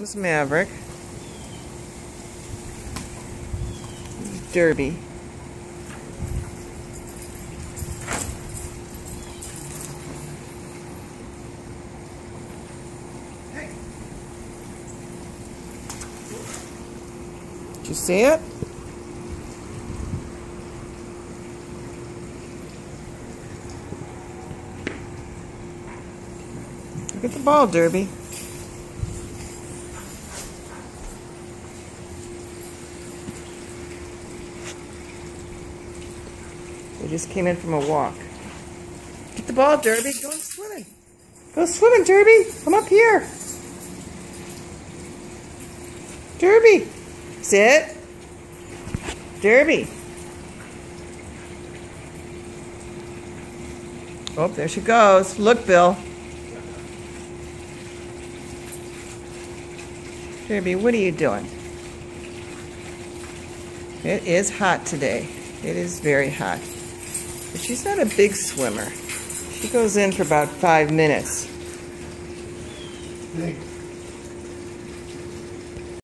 Comes Maverick. Derby. Did you see it? Look at the ball, Derby. We just came in from a walk. Get the ball, Derby. Go swimming. Go swimming, Derby. Come up here. Derby. Sit. Derby. Oh, there she goes. Look, Bill. Derby, what are you doing? It is hot today. It is very hot. But she's not a big swimmer. She goes in for about 5 minutes. Thanks.